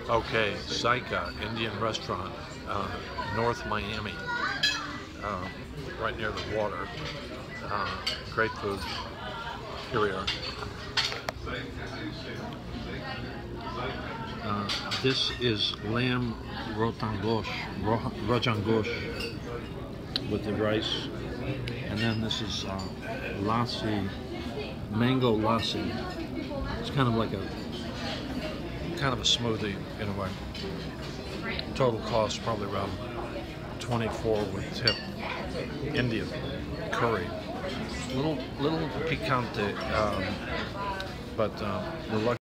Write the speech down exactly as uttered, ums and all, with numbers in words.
Okay, ZAIKA Indian restaurant, uh, North Miami, uh, right near the water. Uh, great food. Here we are. Uh, this is lamb rotangosh, ro- rojangosh with the rice, and then this is uh, lassi, mango lassi. It's kind of like a kind of a smoothie in a way. Total cost probably around twenty-four with tip. Indian curry, little little picante, um, but uh, we're lucky.